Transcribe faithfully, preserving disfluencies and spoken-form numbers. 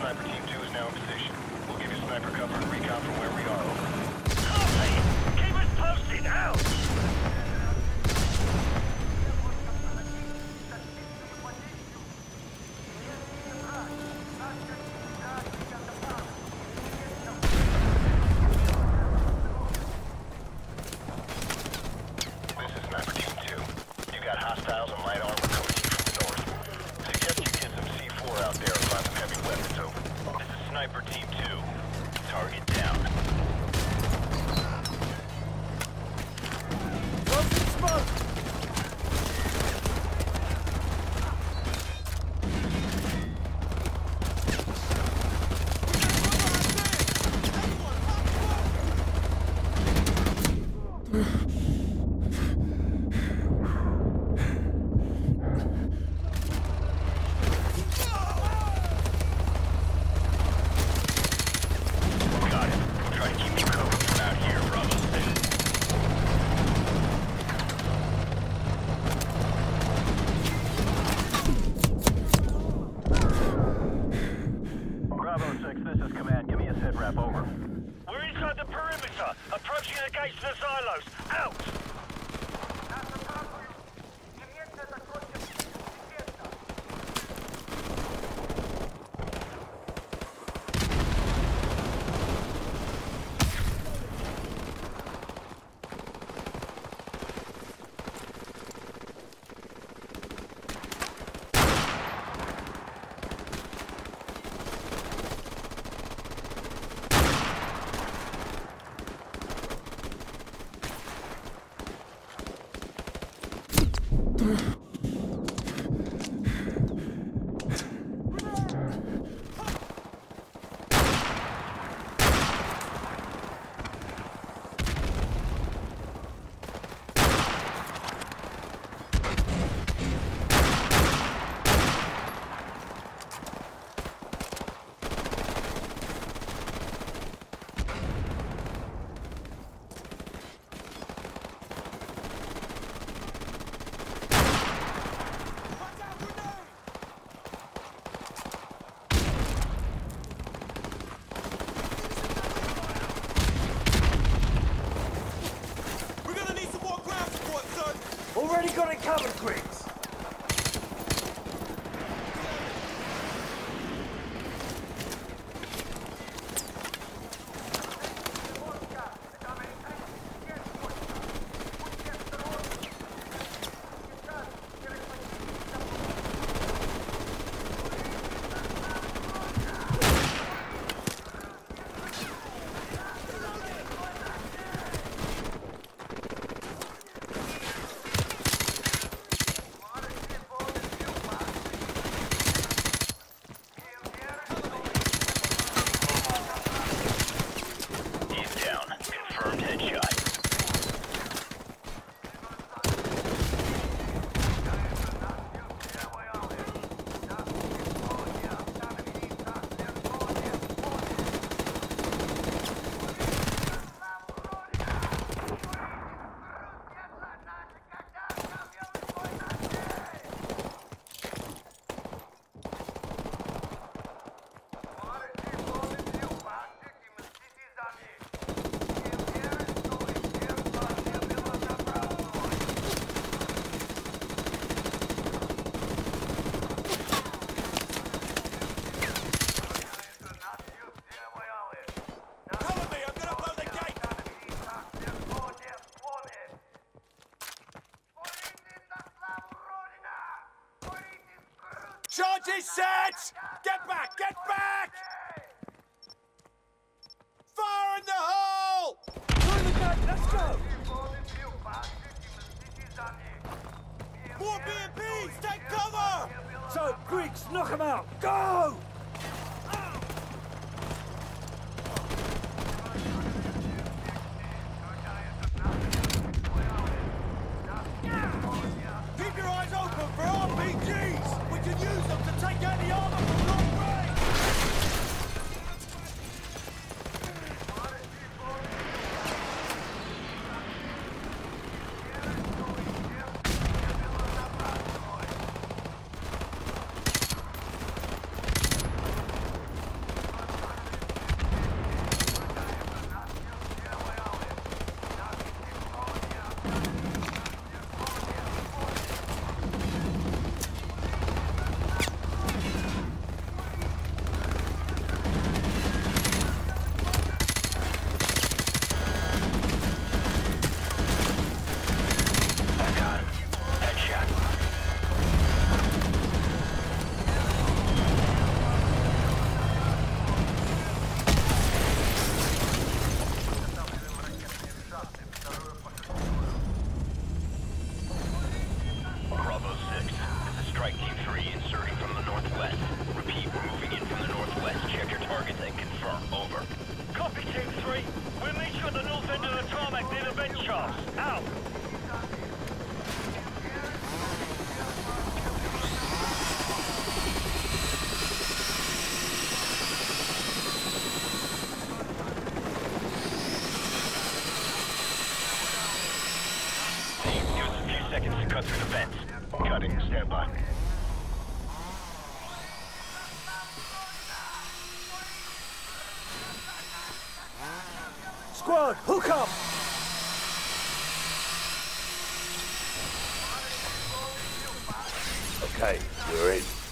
Sniper Team two is now in position. We'll give you sniper cover and recon from where we are. Over. Copy! Keep us posted, out! This is Sniper Team two. You got hostiles and light armor coming to you from the north. Suggest you get some C four out there and find some heavy weapons. Over. This is Sniper Team two. Target down. Over. We're inside the perimeter, approaching the gates to the silos. Out! Already got it covered, Griggs. Charges set! Get back! Get back! Fire in the hole! Through the gate, let's go! More B and Bs! Take cover! So, Griggs, knock them out! Go! Keep your eyes open for R P Gs! We can use them to take out the armor from long range! Squad, hook up! Okay, we're in.